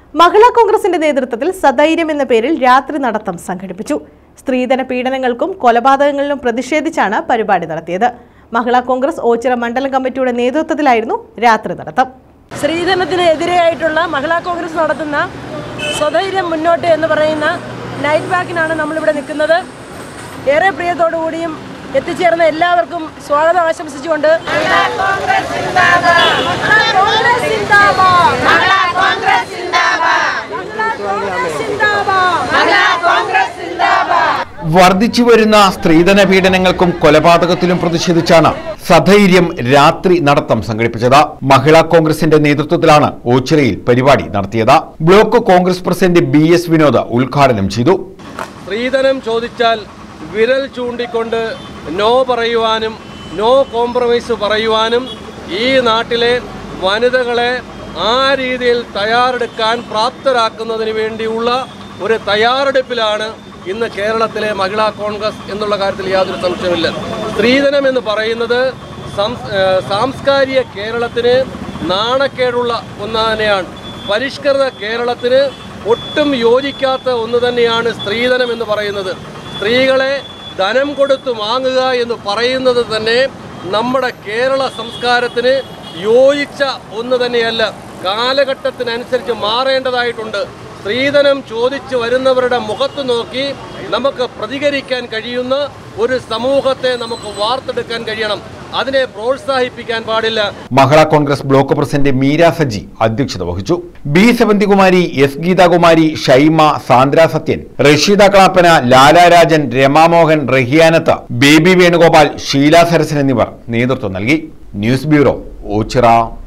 മഹിളാ കോൺഗ്രസിന്റെ നേതൃത്വത്തിൽ സധൈര്യം എന്ന പേരിൽ രാത്രി നടത്തം സംഘടിപ്പിച്ചു. സ്ത്രീധന പീഡനങ്ങൾക്കും കൊലപാതകങ്ങളിലും പ്രതിഷേധിച്ചാണ് പരിപാടി നടത്തിയത്. മഹിളാ കോൺഗ്രസ് ഓച്ചിറ മണ്ഡലം കമ്മിറ്റിയുടെ നേതൃത്വത്തിലായിരുന്നു രാത്രി നടത്തം. സ്ത്രീധനത്തിന് എതിരെയായിട്ടുള്ള മഹിളാ കോൺഗ്രസ് നടത്തുന്ന സ്വധൈര്യം മുന്നോട്ട് എന്ന് പറയുന്ന നൈറ്റ് വാക്കിനാണ് നമ്മളിവിടെ നിൽക്കുന്നത്. ഏറെ പ്രിയത്തോടുകൂടിയും എത്തിച്ചേർന്ന എല്ലാവർക്കും സ്വാഗതം ആശംസിച്ചുകൊണ്ട് വർദ്ധിച്ചു വരുന്ന സ്ത്രീധന പീഡനങ്ങൾക്കും കൊലപാതകത്തിലും പ്രതിഷേധിച്ചാണ് സധൈര്യം രാത്രി നടത്തം സംഘടിപ്പിച്ചത്. മഹിളാ കോൺഗ്രസിന്റെ നേതൃത്വത്തിലാണ് ഓച്ചിറയിൽ പരിപാടി നടത്തിയത്. Block Congress president BS Vinod ഉദ്ഘാടനം ചെയ്തു. സ്ത്രീധനം ചോദിച്ചാൽ വിരൽ ചൂണ്ടിക്കൊണ്ട് നോ പറയുവാനും നോ കോംപ്രമൈസ് പറയുവാനും ഈ നാട്ടിലെ വനിതകളെ ആ രീതിയിൽ തയ്യാറെടുക്കാൻ പ്രാപ്തരാക്കുന്നതിന് വേണ്ടിയുള്ള ഒരു തയ്യാറെടുപ്പിലാണ് ഇന്ന് കേരളത്തിലെ മഹിളാ കോൺഗ്രസ് എന്നുള്ള കാര്യത്തിൽ യാതൊരു സംശയമില്ല. സ്ത്രീധനം എന്ന് പറയുന്നത് സാംസ്കാരിക കേരളത്തിന് നാണക്കേടുള്ള ഒന്ന് തന്നെയാണ്. പരിഷ്കൃത കേരളത്തിന് ഒട്ടും യോജിക്കാത്ത ഒന്ന് തന്നെയാണ് സ്ത്രീധനം എന്ന് പറയുന്നത്. സ്ത്രീകളെ ധനം കൊടുത്ത് വാങ്ങുക എന്ന് പറയുന്നത് തന്നെ നമ്മുടെ കേരള സംസ്കാരത്തിന് യോജിച്ച ഒന്ന് തന്നെയല്ല. കാലഘട്ടത്തിനനുസരിച്ച് മാറേണ്ടതായിട്ടുണ്ട്. സ്ത്രീധനം ചോദിച്ചു വരുന്നവരുടെ മുഖത്ത് നോക്കി നമുക്ക് പ്രതികരിക്കാൻ കഴിയുന്ന ഒരു സമൂഹത്തെ നമുക്ക് വാർത്തെടുക്കാൻ കഴിയണം. അതിനെ പ്രോത്സാഹിപ്പിക്കാൻ പാടില്ല. Mahila Congress block president Meera Saji അധ്യക്ഷത വഹിച്ചു. B സെവന്തികുമാരി, S ഗീതാകുമാരി, ഷൈമ, സാന്ദ്ര സത്യൻ, റഷീദ കളാപ്പന, ലാലാ രാജൻ, രമാമോഹൻ, റഹിയാനത്ത്, ബേബി വേണുഗോപാൽ, ഷീല സരസൻ എന്നിവർ നേതൃത്വം നൽകി. News bureau, Ochira.